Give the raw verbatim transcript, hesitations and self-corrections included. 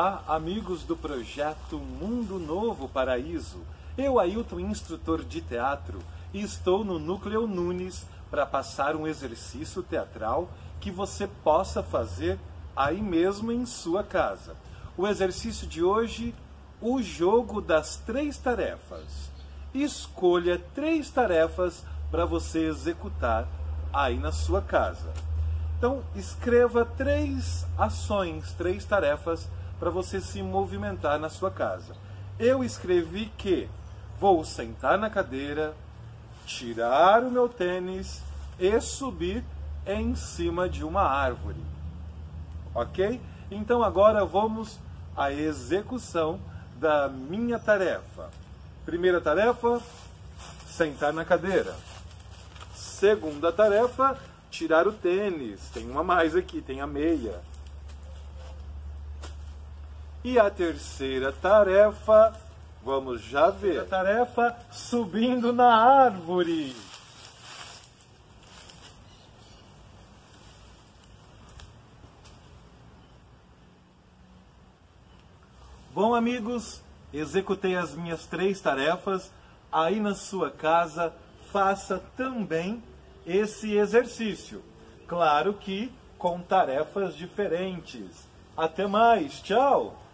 Olá, amigos do projeto Mundo Novo Paraíso. Eu, Ailton, instrutor de teatro, estou no Núcleo Nunes para passar um exercício teatral que você possa fazer aí mesmo em sua casa. O exercício de hoje, o jogo das três tarefas. Escolha três tarefas para você executar aí na sua casa. Então, escreva três ações, três tarefas para você se movimentar na sua casa. Eu escrevi que vou sentar na cadeira, tirar o meu tênis e subir em cima de uma árvore. Ok? Então, agora vamos à execução da minha tarefa. Primeira tarefa, sentar na cadeira. Segunda tarefa, tirar o tênis. Tem uma mais aqui, tem a meia. E a terceira tarefa, vamos já ver. A tarefa, subindo na árvore. Bom, amigos, executei as minhas três tarefas. Aí na sua casa, faça também esse exercício. Claro que com tarefas diferentes. Até mais, tchau!